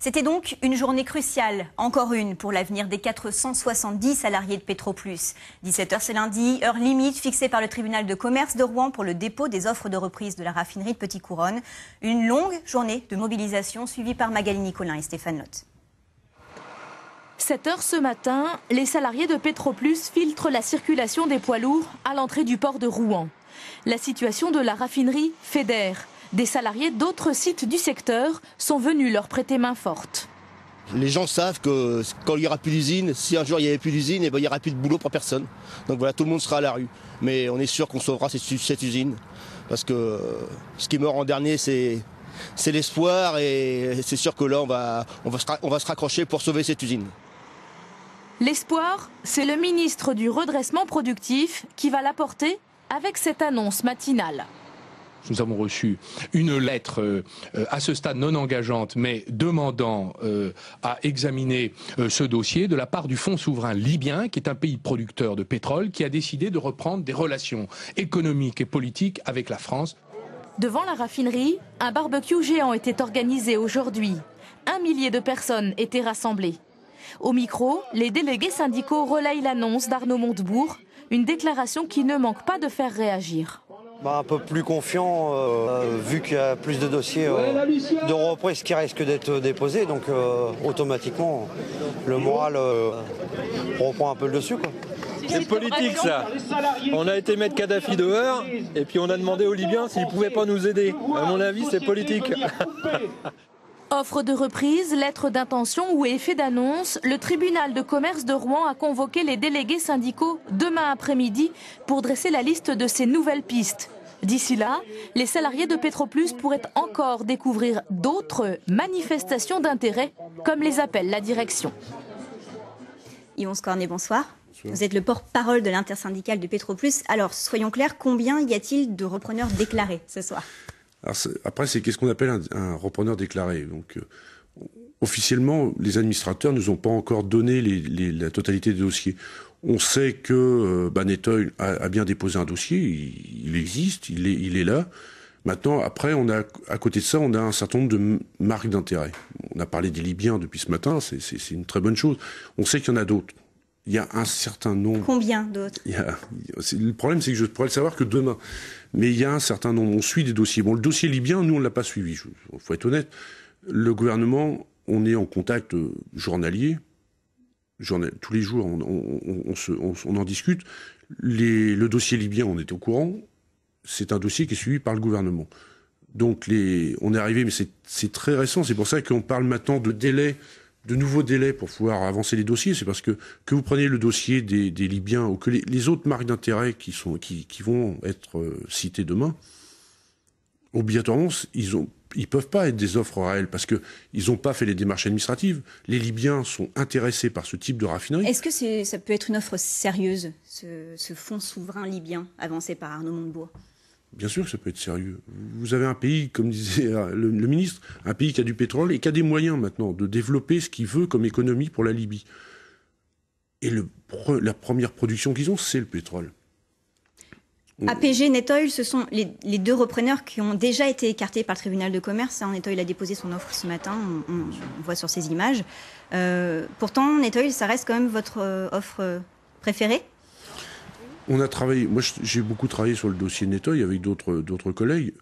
C'était donc une journée cruciale, encore une, pour l'avenir des 470 salariés de Petroplus. 17h c'est lundi, heure limite fixée par le tribunal de commerce de Rouen pour le dépôt des offres de reprise de la raffinerie de Petit-Couronne. Une longue journée de mobilisation suivie par Magali Nicolin et Stéphane Lotte. 7h ce matin, les salariés de Petroplus filtrent la circulation des poids lourds à l'entrée du port de Rouen. La situation de la raffinerie fédère. Des salariés d'autres sites du secteur sont venus leur prêter main forte. Les gens savent que quand il n'y aura plus d'usine, si un jour il n'y avait plus d'usine, il n'y aura plus de boulot pour personne. Donc voilà, tout le monde sera à la rue. Mais on est sûr qu'on sauvera cette usine. Parce que ce qui meurt en dernier, c'est l'espoir. Et c'est sûr que là, on va se raccrocher pour sauver cette usine. L'espoir, c'est le ministre du redressement productif qui va l'apporter avec cette annonce matinale. Nous avons reçu une lettre à ce stade non engageante, mais demandant à examiner ce dossier de la part du Fonds souverain libyen, qui est un pays producteur de pétrole, qui a décidé de reprendre des relations économiques et politiques avec la France. Devant la raffinerie, un barbecue géant était organisé aujourd'hui. 1 millier de personnes étaient rassemblées. Au micro, les délégués syndicaux relayent l'annonce d'Arnaud Montebourg, une déclaration qui ne manque pas de faire réagir. Un peu plus confiant, vu qu'il y a plus de dossiers de reprise qui risquent d'être déposés. Donc automatiquement, le moral reprend un peu le dessus, quoi. C'est politique, ça. On a été mettre Kadhafi dehors et puis on a demandé aux Libyens s'ils ne pouvaient pas nous aider. À mon avis, c'est politique. Offre de reprise, lettre d'intention ou effet d'annonce, le tribunal de commerce de Rouen a convoqué les délégués syndicaux demain après-midi pour dresser la liste de ces nouvelles pistes. D'ici là, les salariés de Petroplus pourraient encore découvrir d'autres manifestations d'intérêt, comme les appelle la direction. Yvon Scornet, bonsoir. Vous êtes le porte-parole de l'intersyndicale de Petroplus. Alors, soyons clairs, combien y a-t-il de repreneurs déclarés ce soir ? Alors après, c'est qu'est-ce qu'on appelle un repreneur déclaré. Donc, officiellement, les administrateurs ne nous ont pas encore donné la totalité des dossiers. On sait que Banetoil a bien déposé un dossier, il existe, il est là. Maintenant, après, à côté de ça, on a un certain nombre de marques d'intérêt. On a parlé des Libyens depuis ce matin, c'est une très bonne chose. On sait qu'il y en a d'autres. Il y a un certain nombre. Combien d'autres ? Le problème, c'est que je pourrais le savoir que demain. Mais il y a un certain nombre. On suit des dossiers. Bon, le dossier libyen, nous, on ne l'a pas suivi. Il faut être honnête. Le gouvernement, on est en contact journalier. Tous les jours, on en discute. Le dossier libyen, on est au courant. C'est un dossier qui est suivi par le gouvernement. Donc, on est arrivé, mais c'est très récent. C'est pour ça qu'on parle maintenant de nouveaux délais pour pouvoir avancer les dossiers. C'est parce que vous preniez le dossier des Libyens ou que les autres marques d'intérêt qui vont être citées demain, obligatoirement, ils peuvent pas être des offres réelles parce que ils n'ont pas fait les démarches administratives. Les Libyens sont intéressés par ce type de raffinerie. Est-ce que ça peut être une offre sérieuse, ce fonds souverain libyen avancé par Arnaud Montebourg ? Bien sûr que ça peut être sérieux. Vous avez un pays, comme disait le ministre, un pays qui a du pétrole et qui a des moyens maintenant de développer ce qu'il veut comme économie pour la Libye. Et la première production qu'ils ont, c'est le pétrole. APG, Netoil, ce sont les deux repreneurs qui ont déjà été écartés par le tribunal de commerce. Netoil a déposé son offre ce matin, on voit sur ces images. Pourtant, Netoil, ça reste quand même votre offre préférée ? On a travaillé, moi j'ai beaucoup travaillé sur le dossier Netoil avec d'autres collègues.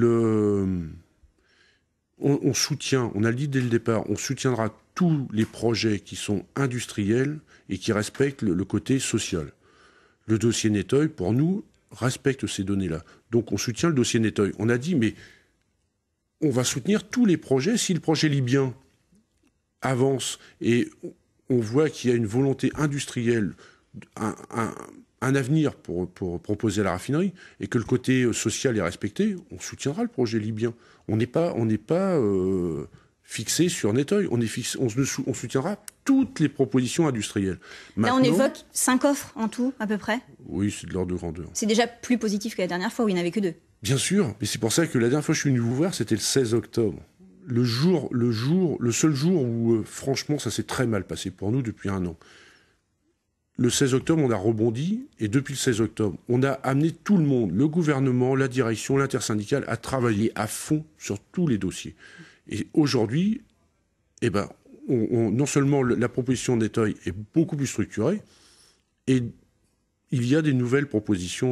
On soutient, on a dit dès le départ, on soutiendra tous les projets qui sont industriels et qui respectent le côté social. Le dossier Netoil, pour nous, respecte ces données-là. Donc on soutient le dossier Netoil. On a dit, mais on va soutenir tous les projets. Si le projet libyen avance et on voit qu'il y a une volonté industrielle, un avenir pour proposer la raffinerie et que le côté social est respecté, on soutiendra le projet libyen. On n'est pas fixé sur Netoil. On soutiendra toutes les propositions industrielles. Maintenant, là, on évoque 5 offres en tout, à peu près. Oui, c'est de l'ordre de grandeur. C'est déjà plus positif que la dernière fois où il n'y en avait que 2. Bien sûr, mais c'est pour ça que la dernière fois que je suis venu vous voir, c'était le 16 octobre. Le seul jour où, franchement, ça s'est très mal passé pour nous depuis 1 an. Le 16 octobre, on a rebondi, et depuis le 16 octobre, on a amené tout le monde, le gouvernement, la direction, l'intersyndicale, à travailler à fond sur tous les dossiers. Et aujourd'hui, eh ben, non seulement la proposition d'État est beaucoup plus structurée, et il y a des nouvelles propositions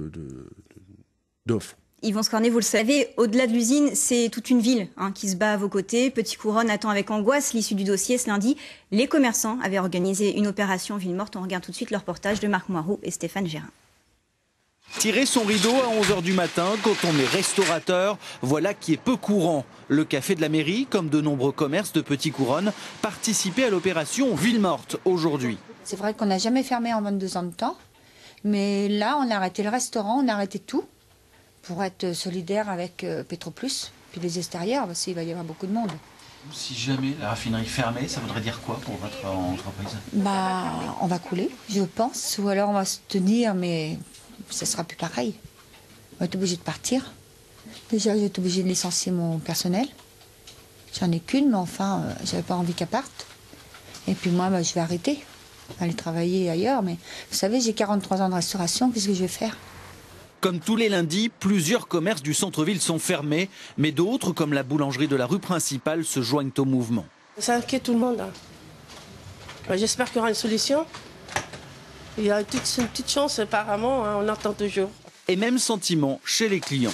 d'offres. Yvon Scornet, vous le savez, au-delà de l'usine, c'est toute une ville qui se bat à vos côtés. Petit Couronne attend avec angoisse l'issue du dossier. Ce lundi, les commerçants avaient organisé une opération ville morte. On regarde tout de suite le reportage de Marc Moiroux et Stéphane Gérin. Tirer son rideau à 11h du matin quand on est restaurateur, voilà qui est peu courant. Le café de la mairie, comme de nombreux commerces de Petit Couronne, participaient à l'opération ville morte aujourd'hui. C'est vrai qu'on n'a jamais fermé en 22 ans de temps, mais là on a arrêté le restaurant, on a arrêté tout pour être solidaire avec Petroplus, puis les extérieurs, parce qu'il va y avoir beaucoup de monde. Si jamais la raffinerie fermait, ça voudrait dire quoi pour votre entreprise? On va couler, je pense, ou alors on va se tenir, mais ça sera plus pareil. On va être obligé de partir. Déjà, je vais être obligé de licencier mon personnel. J'en ai qu'une, mais enfin, j'avais pas envie qu'elle parte. Et puis moi, je vais arrêter, aller travailler ailleurs. Mais vous savez, j'ai 43 ans de restauration, qu'est-ce que je vais faire? Comme tous les lundis, plusieurs commerces du centre-ville sont fermés, mais d'autres, comme la boulangerie de la rue principale, se joignent au mouvement. Ça inquiète tout le monde. J'espère qu'il y aura une solution. Il y a une petite chance, apparemment, on attend toujours. Et même sentiment chez les clients.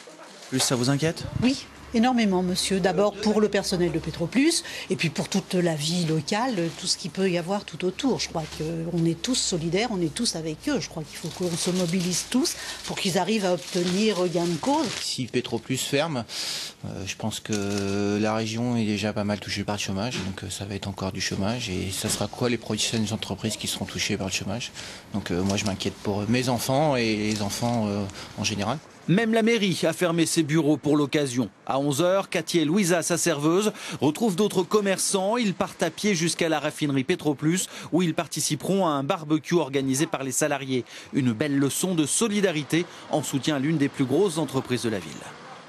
Ça vous inquiète? Oui, énormément, monsieur. D'abord pour le personnel de Petroplus, et puis pour toute la vie locale, tout ce qu'il peut y avoir tout autour. Je crois qu'on est tous solidaires, on est tous avec eux. Je crois qu'il faut qu'on se mobilise tous pour qu'ils arrivent à obtenir gain de cause. Si Petroplus ferme, je pense que la région est déjà pas mal touchée par le chômage, donc ça va être encore du chômage. Et ça sera quoi les prochaines entreprises qui seront touchées par le chômage? Donc moi je m'inquiète pour mes enfants et les enfants en général. Même la mairie a fermé ses bureaux pour l'occasion. À 11h, Cathy et Louisa, sa serveuse, retrouvent d'autres commerçants. Ils partent à pied jusqu'à la raffinerie Petroplus, où ils participeront à un barbecue organisé par les salariés. Une belle leçon de solidarité en soutien à l'une des plus grosses entreprises de la ville.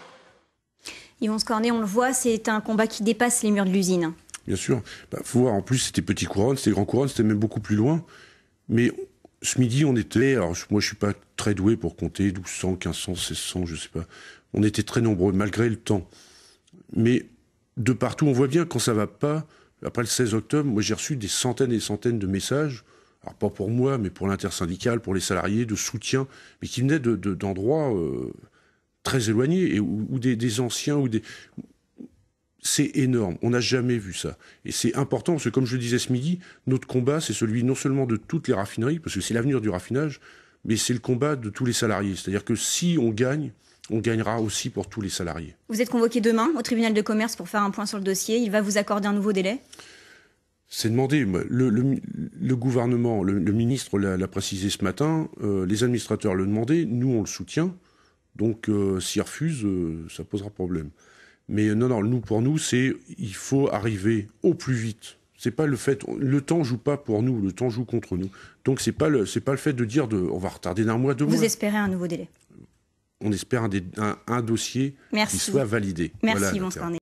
Yvon Scornet, on le voit, c'est un combat qui dépasse les murs de l'usine. Bien sûr. Faut voir, en plus, c'était Petit Couronne, c'était Grand Couronne, c'était même beaucoup plus loin. Mais ce midi, on était... Alors, moi, je suis pas très doué pour compter, 1200, 1500, 1600, je sais pas. On était très nombreux, malgré le temps. Mais de partout, on voit bien quand ça va pas. Après le 16 octobre, moi, j'ai reçu des centaines et des centaines de messages, alors pas pour moi, mais pour l'intersyndicale, pour les salariés, de soutien, mais qui venaient d'endroits très éloignés, ou des anciens, ou des... C'est énorme, on n'a jamais vu ça. Et c'est important, parce que comme je le disais ce midi, notre combat, c'est celui non seulement de toutes les raffineries, parce que c'est l'avenir du raffinage, mais c'est le combat de tous les salariés. C'est-à-dire que si on gagne, on gagnera aussi pour tous les salariés. Vous êtes convoqué demain au tribunal de commerce pour faire un point sur le dossier. Il va vous accorder un nouveau délai? C'est demandé. Le gouvernement, le ministre l'a précisé ce matin, les administrateurs le demandaient, nous on le soutient, donc s'ils refusent, ça posera problème. Mais non, pour nous, il faut arriver au plus vite. C'est pas le fait, le temps joue pas pour nous, le temps joue contre nous. Donc c'est pas le fait de dire on va retarder d'un mois, 2 mois. Vous espérez un nouveau délai? On espère un dossier qui soit validé. Merci, Yvon Scornet.